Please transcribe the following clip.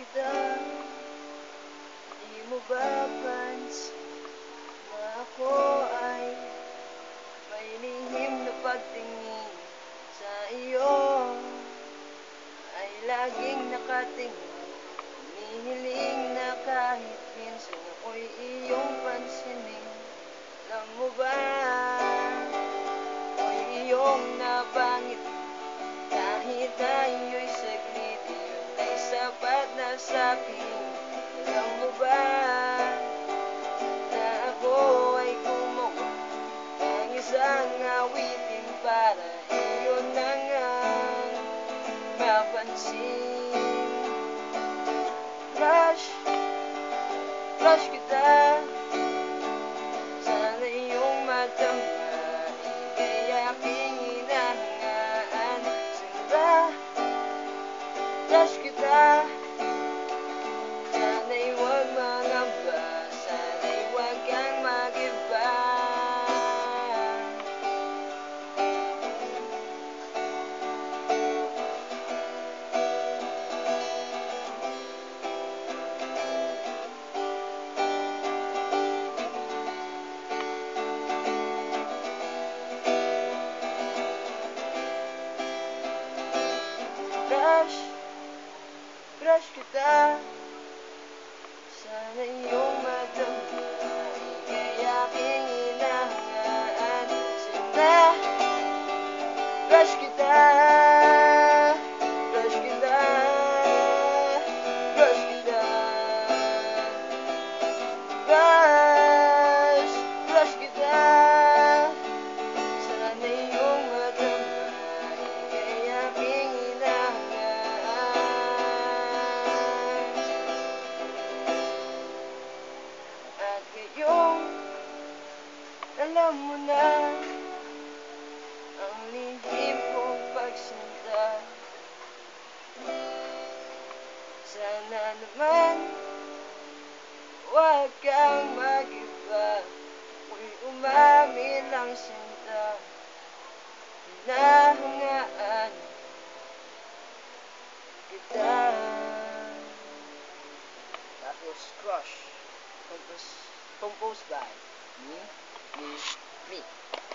kita, di mo ba pansin na ako ay may lihim na pagtingin sa iyo, ay laging nakatingin, hinihiling na kahit minsan ako'y iyong pansinin. Alam mo ba, ako'y iyong napangit, kahit tayo'y saglit, yun ay sapat na sa'kin. Alam mo ba, na ako ay gumawa ng isang awitin para iyon na ngang mapansin. Crush kita, sana iyong matama, ika'y aking hinahangaan. Sinta, crush kita, sana'y huwag mangamba, sana'y huwag kang mag-iba. Crush kita, sana iyong madama, ika'y aking hinahangaan. Sinta, crush kita, crush kita, crush kita. Crush kita, sana iyong madama, ika'y aking alam mo na ang lihim kong pagsinta. Sana naman huwag kang mag-iba, ako'y umamin lang sinta, hinahangaan kita. That was Crush, composed by me.